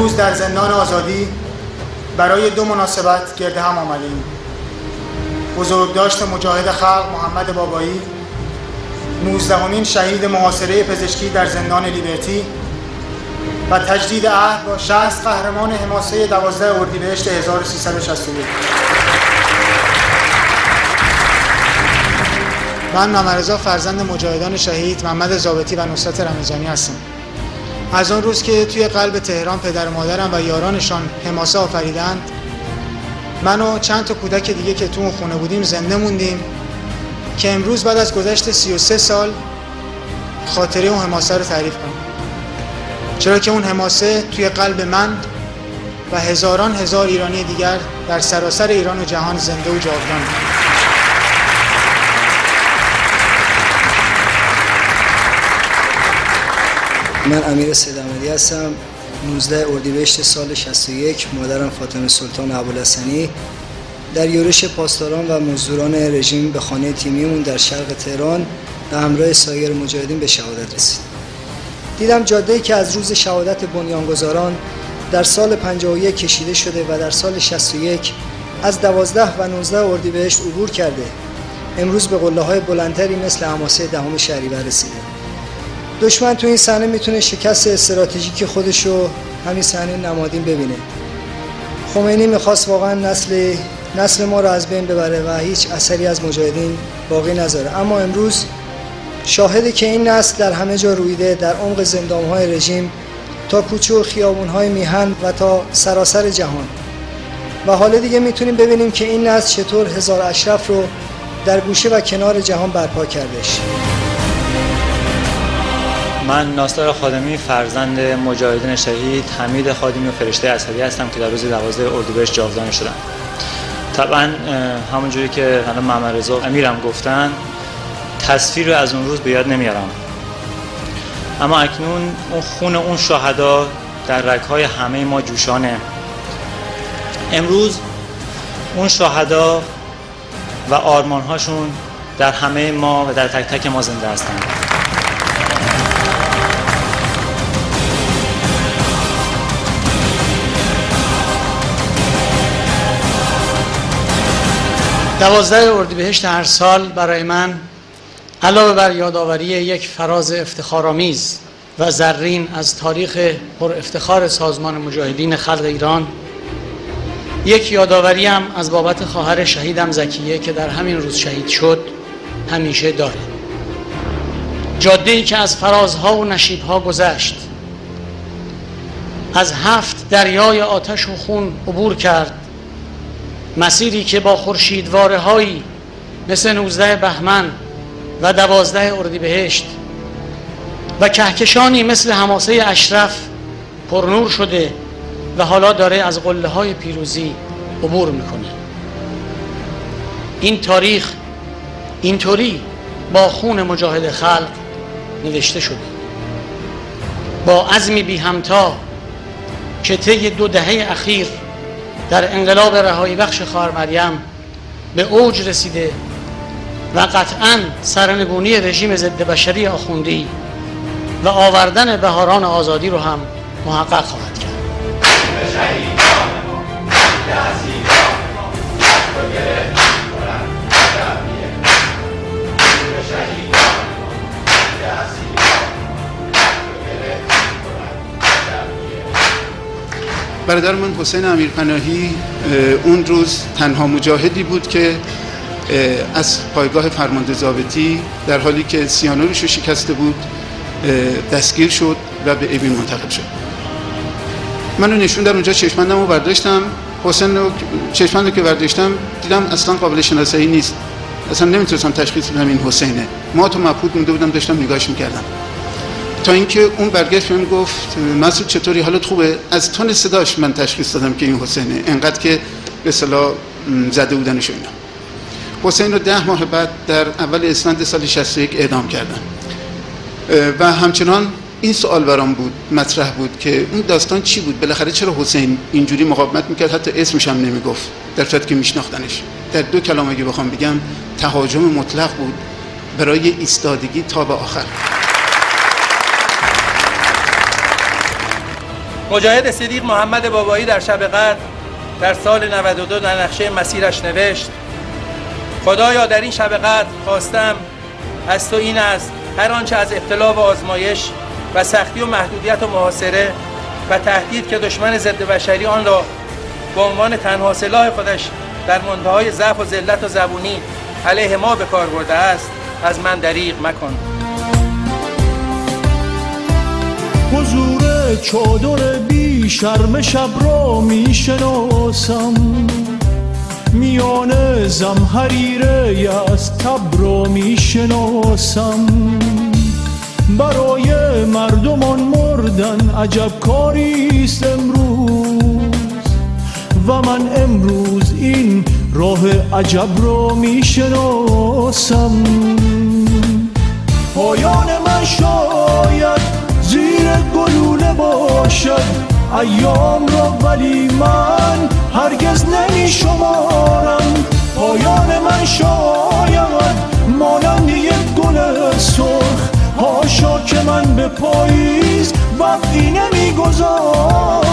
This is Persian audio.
امروز در زندان آزادی برای دو مناسبت گرد هم آمدیم: بزرگداشت مجاهد خلق محمد بابایی، 19مین شهید محاصره پزشکی در زندان لیبرتی، و تجدید عهد با 60 قهرمان حماسه 12 اردیبهشت 1361. من محمدرضا فرزند مجاهدان شهید محمد ضابطی و نصرت رمضانی هستم. از آن روز که توی قلب تهران پدر و مادرم و یارانشان حماسه آفریدند، من و چند تا کودک دیگه که تو اون خونه بودیم زنده موندیم که امروز بعد از گذشت 33 سال خاطره اون حماسه رو تعریف کنم. چرا که اون حماسه توی قلب من و هزاران هزار ایرانی دیگر در سراسر ایران و جهان زنده و جاودانه. من امیر سید احمدی هستم. 19 اردیبهشت سال 61 مادرم فاطمه سلطان ابوالحسنی در یورش پاسداران و مزدوران رژیم به خانه تیمیمون در شرق تهران به همراه سایر مجاهدین به شهادت رسید. دیدم جاده‌ای که از روز شهادت بنیانگذاران در سال 51 کشیده شده و در سال 61 از 12 و 19 اردیبهشت عبور کرده، امروز به قله‌های بلندتری مثل حماسه 10 شهریور رسیده. دشمن تو این صحنه میتونه شکست استراتژیک خودش رو همین صحنه نمادین ببینه. خمینی میخواست واقعا نسل ما رو از بین ببره و هیچ اثری از مجاهدین باقی نذاره، اما امروز شاهده که این نسل در همه جا رویده، در عمق زندان‌های رژیم تا کوچه و خیابون‌های میهن و تا سراسر جهان. و حالا دیگه میتونیم ببینیم که این نسل چطور هزار اشرف رو در گوشه و کنار جهان برپا کردش. من ناصر خادمی فرزند مجاهدین شهید حمید خادمی و فرشته اسدی هستم که در روز 12 اردیبهشت جاودانه شدم. طبعا همونجوری که الان محمدرضا امیرم گفتن، تصویر رو از اون روز به یاد نمیارم، اما اکنون اون خون اون شهدا در رگ‌های همه ما جوشانه. امروز اون شهدا و آرمان‌هاشون در همه ما و در تک تک ما زنده هستند. دوازده اردیبهشت هر سال برای من علاوه بر یادآوری یک فراز افتخارآمیز و زرین از تاریخ پر افتخار سازمان مجاهدین خلق ایران، یک یادآوری هم از بابت خواهر شهیدم زکیه که در همین روز شهید شد همیشه داره. جاده‌ای که از فرازها و نشیبها گذشت، از 7 دریای آتش و خون عبور کرد، مسیری که با خورشیدواره‌هایی مثل 19 بهمن و 12 اردیبهشت و کهکشانی مثل حماسه اشرف پرنور شده و حالا داره از قله‌های پیروزی عبور میکنه. این تاریخ اینطوری با خون مجاهد خلق نوشته شده، با عزمی بی همتا که طی 2 دهه اخیر در انقلاب رهایی بخش خواهر مریم به اوج رسیده و قطعاً سرنگونی رژیم ضد بشری آخوندی و آوردن بهاران آزادی رو هم محقق خواهد کرد. برادر من حسین امیرپناهی اون روز تنها مجاهدی بود که از پایگاه فرمانده ضابطی در حالی که سیانورش رو شکسته بود دستگیر شد و به اوین منتقل شد. منو نشون در اونجا چشمندم رو برداشتم. حسین رو چشمند رو که برداشتم دیدم اصلا قابل شناسایی نیست، اصلا نمیتونستم تشخیص بدم این حسینه. ما تو مبهوت مونده بودم، داشتم نگاهش میکردم تا اینکه اون برگشت بهم گفت مسعود چطوری، حالت خوبه؟ از تون صداش من تشخیص دادم که این حسینه، انقدر که به اصطلاح زده بودنش اینا. حسین رو 10 ماه بعد در اول اسفند سال 61 اعدام کردن و همچنان این سوال برام بود، مطرح بود که اون داستان چی بود؟ بالاخره چرا حسین اینجوری مقاومت میکرد، حتی اسمش هم نمیگفت در صورتی که میشناختنش؟ در 2 کلام اگه بخوام بگم، تهاجم مطلق بود برای ایستادگی تا به آخر. مجاهد صدیق محمد بابایی در شب قدر در سال 92 در نقشه مسیرش نوشت: خدایا در این شب قدر خواستم از تو این است هر آنچه از ابتلا و آزمایش و سختی و محدودیت و محاصره و تهدید که دشمن ضد بشری آن را به عنوان تنها سلاح خودش در منتهای ضعف و ذلت و زبونی علیه ما به کار برده است از من دریغ مکن. حضور چادر بی شرم شب را می شناسم، میان زمحریره از تب را می شناسم. برای مردمان مردن عجب کاریست امروز و من امروز این راه عجب را می شناسم. پایان من شاید زیر گلوله باشد ایام را، ولی من هرگز نمی شمارم. پایان من شاید مانند یک گل سرخ، حاشا که من به پاییز وقتی نمی گذارم.